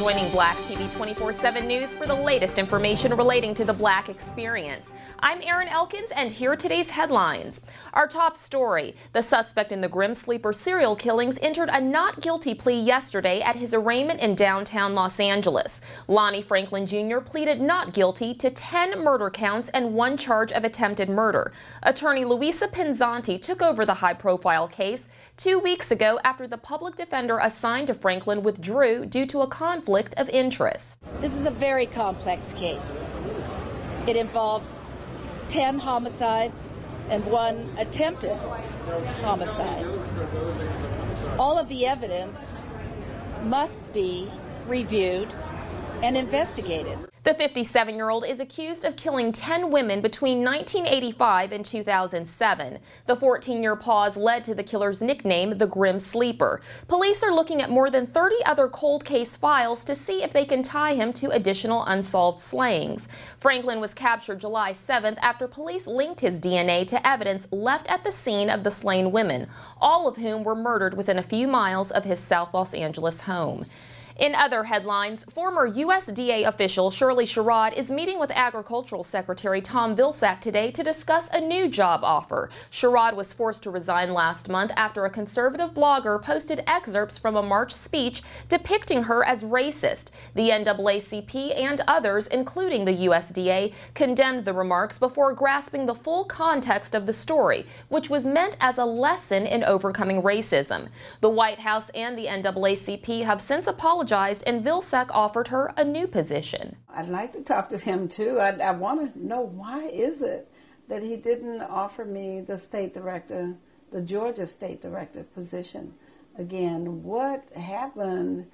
joining Black TV 24/7 News for the latest information relating to the Black experience. I'm Erin Elkins, and here are today's headlines. Our top story: the suspect in the Grim Sleeper serial killings entered a not guilty plea yesterday at his arraignment in downtown Los Angeles. Lonnie Franklin Jr. pleaded not guilty to 10 murder counts and 1 charge of attempted murder. Attorney Luisa Pinzanti took over the high-profile case 2 weeks ago after the public defender assigned to Franklin withdrew due to a conflict of interest. This is a very complex case. It involves 10 homicides and 1 attempted homicide. All of the evidence must be reviewed and investigated. The 57-year-old is accused of killing 10 women between 1985 and 2007. The 14-year pause led to the killer's nickname, the Grim Sleeper. Police are looking at more than 30 other cold case files to see if they can tie him to additional unsolved slayings. Franklin was captured July 7th after police linked his DNA to evidence left at the scene of the slain women, all of whom were murdered within a few miles of his South Los Angeles home. In other headlines, former USDA official Shirley Sherrod is meeting with Agricultural Secretary Tom Vilsack today to discuss a new job offer. Sherrod was forced to resign last month after a conservative blogger posted excerpts from a March speech depicting her as racist. The NAACP and others, including the USDA, condemned the remarks before grasping the full context of the story, which was meant as a lesson in overcoming racism. The White House and the NAACP have since apologized, and Vilsack offered her a new position. I'd like to talk to him too. I want to know, why is it that he didn't offer me the state director, the Georgia state director position again? What happened,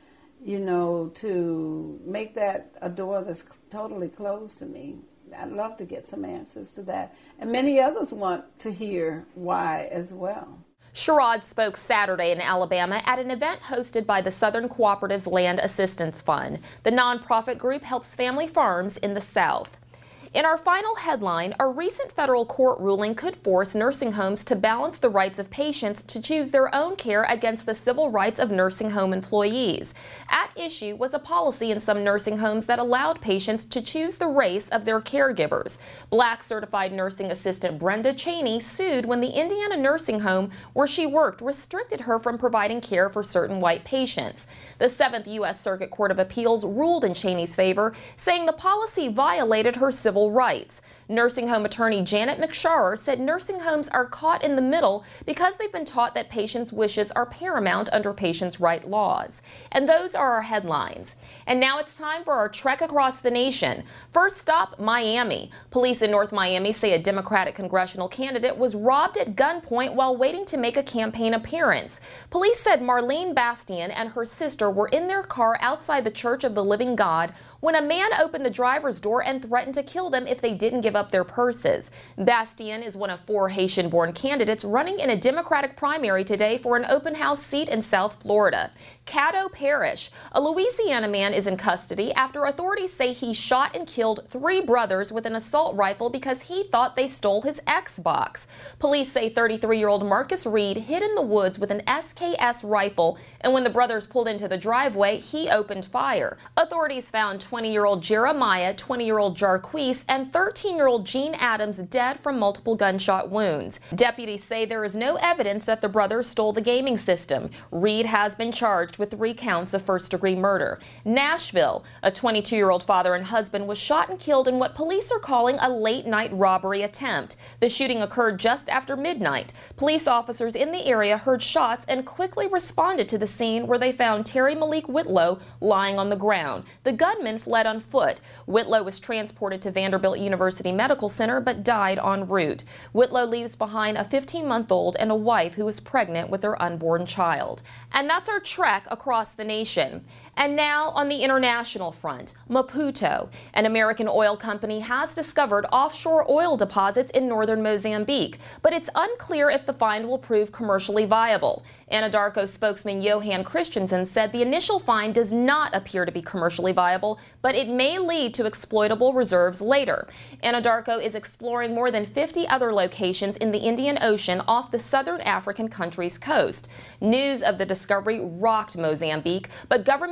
to make that a door that's totally closed to me? I'd love to get some answers to that. And many others want to hear why as well. Sherrod spoke Saturday in Alabama at an event hosted by the Southern Cooperatives Land Assistance Fund. The nonprofit group helps family farms in the South. In our final headline, a recent federal court ruling could force nursing homes to balance the rights of patients to choose their own care against the civil rights of nursing home employees. At issue was a policy in some nursing homes that allowed patients to choose the race of their caregivers. Black certified nursing assistant Brenda Cheney sued when the Indiana nursing home where she worked restricted her from providing care for certain white patients. The 7th U.S. Circuit Court of Appeals ruled in Cheney's favor, saying the policy violated her civil rights. Nursing home attorney Janet McSharer said nursing homes are caught in the middle because they've been taught that patients' wishes are paramount under patients' right laws. And those are our headlines. And now it's time for our trek across the nation. First stop, Miami. Police in North Miami say a Democratic congressional candidate was robbed at gunpoint while waiting to make a campaign appearance. Police said Marlene Bastian and her sister were in their car outside the Church of the Living God when a man opened the driver's door and threatened to kill them if they didn't give up their purses. Bastian is one of 4 Haitian-born candidates running in a Democratic primary today for an open house seat in South Florida. Caddo Parish. A Louisiana man is in custody after authorities say he shot and killed 3 brothers with an assault rifle because he thought they stole his Xbox. Police say 33-year-old Marcus Reed hid in the woods with an SKS rifle, and when the brothers pulled into the driveway, he opened fire. Authorities found 20-year-old Jeremiah, 20-year-old Jarquise, and 13-year-old Gene Adams dead from multiple gunshot wounds. Deputies say there is no evidence that the brothers stole the gaming system. Reed has been charged with 3 counts of first-degree murder. Nashville. A 22-year-old father and husband was shot and killed in what police are calling a late-night robbery attempt. The shooting occurred just after midnight. Police officers in the area heard shots and quickly responded to the scene, where they found Terry Malik Whitlow lying on the ground. The gunman fled on foot. Whitlow was transported to Vanderbilt University Medical Center but died en route. Whitlow leaves behind a 15-month-old and a wife who was pregnant with their unborn child. And that's our trek across the nation. And now on the international front, Maputo, an American oil company, has discovered offshore oil deposits in northern Mozambique, but it's unclear if the find will prove commercially viable. Anadarko spokesman Johan Christensen said the initial find does not appear to be commercially viable, but it may lead to exploitable reserves later. Anadarko is exploring more than 50 other locations in the Indian Ocean off the southern African country's coast. News of the discovery rocked Mozambique, but government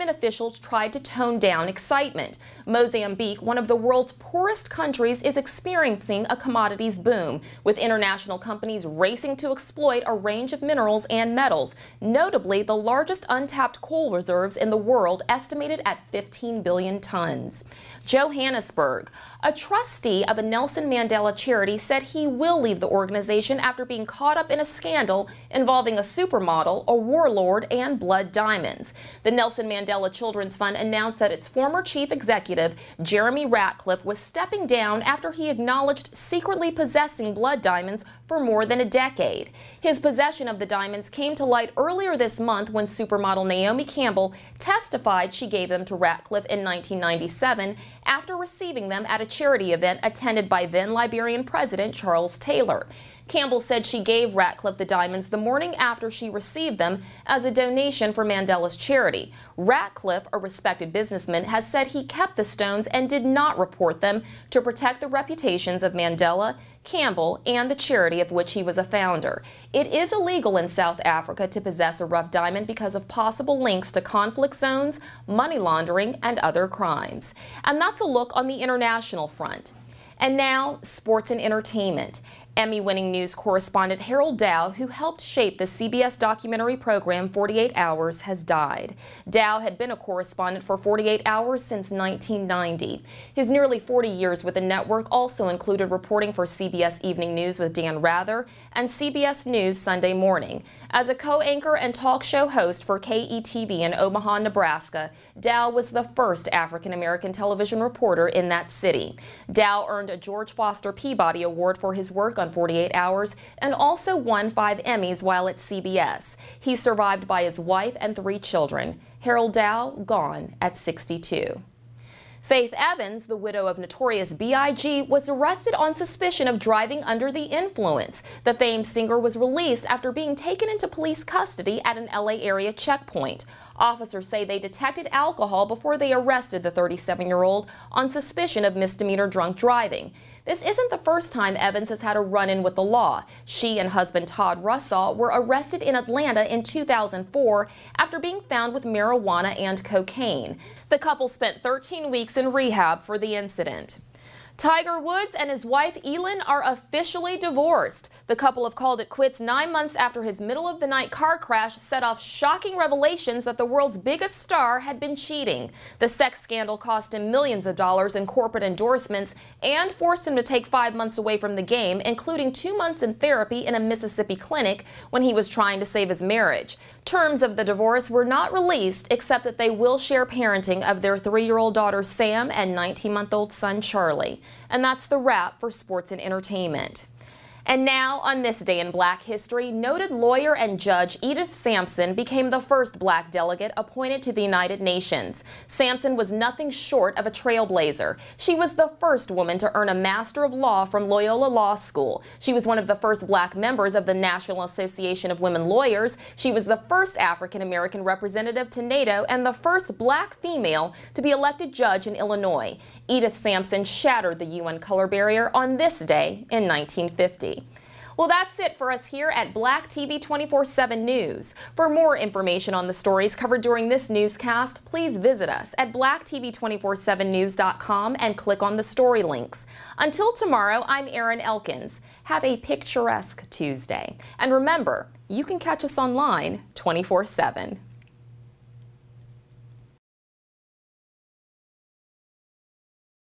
officials tried to tone down excitement. Mozambique, one of the world's poorest countries, is experiencing a commodities boom, with international companies racing to exploit a range of minerals and metals, notably the largest untapped coal reserves in the world, estimated at 15 billion tons. Johannesburg. A trustee of a Nelson Mandela charity said he will leave the organization after being caught up in a scandal involving a supermodel, a warlord, and blood diamonds. The Nelson Mandela Children's Fund announced that its former chief executive, Jeremy Ratcliffe, was stepping down after he acknowledged secretly possessing blood diamonds for more than a decade. His possession of the diamonds came to light earlier this month when supermodel Naomi Campbell testified she gave them to Ratcliffe in 1997 after receiving them at a charity event attended by then Liberian President Charles Taylor. Campbell said she gave Ratcliffe the diamonds the morning after she received them as a donation for Mandela's charity. Ratcliffe, a respected businessman, has said he kept the stones and did not report them to protect the reputations of Mandela, Campbell, and the charity of which he was a founder. It is illegal in South Africa to possess a rough diamond because of possible links to conflict zones, money laundering, and other crimes. And that's a look on the international front. And now, sports and entertainment. Emmy-winning news correspondent Harold Dow, who helped shape the CBS documentary program 48 Hours, has died. Dow had been a correspondent for 48 Hours since 1990. His nearly 40 years with the network also included reporting for CBS Evening News with Dan Rather and CBS News Sunday Morning. As a co-anchor and talk show host for KETV in Omaha, Nebraska, Dow was the first African-American television reporter in that city. Dow earned a George Foster Peabody Award for his work on 48 Hours and also won 5 Emmys while at CBS. He's survived by his wife and 3 children. Harold Dow, gone at 62. Faith Evans, the widow of Notorious B.I.G., was arrested on suspicion of driving under the influence. The famed singer was released after being taken into police custody at an LA area checkpoint. Officers say they detected alcohol before they arrested the 37-year-old on suspicion of misdemeanor drunk driving. This isn't the first time Evans has had a run-in with the law. She and husband Todd Russell were arrested in Atlanta in 2004 after being found with marijuana and cocaine. The couple spent 13 weeks in rehab for the incident. Tiger Woods and his wife Elin are officially divorced. The couple have called it quits 9 months after his middle-of-the-night car crash set off shocking revelations that the world's biggest star had been cheating. The sex scandal cost him millions of dollars in corporate endorsements and forced him to take 5 months away from the game, including 2 months in therapy in a Mississippi clinic when he was trying to save his marriage. Terms of the divorce were not released, except that they will share parenting of their 3-year-old daughter Sam and 19-month-old son Charlie. And that's the wrap for sports and entertainment. And now, on this day in Black history, noted lawyer and judge Edith Sampson became the first Black delegate appointed to the United Nations. Sampson was nothing short of a trailblazer. She was the first woman to earn a Master of Law from Loyola Law School. She was one of the first Black members of the National Association of Women Lawyers. She was the first African-American representative to NATO and the first Black female to be elected judge in Illinois. Edith Sampson shattered the UN color barrier on this day in 1950. Well, that's it for us here at Black TV 24/7 News. For more information on the stories covered during this newscast, please visit us at blacktv247news.com and click on the story links. Until tomorrow, I'm Erin Elkins. Have a picturesque Tuesday. And remember, you can catch us online 24/7.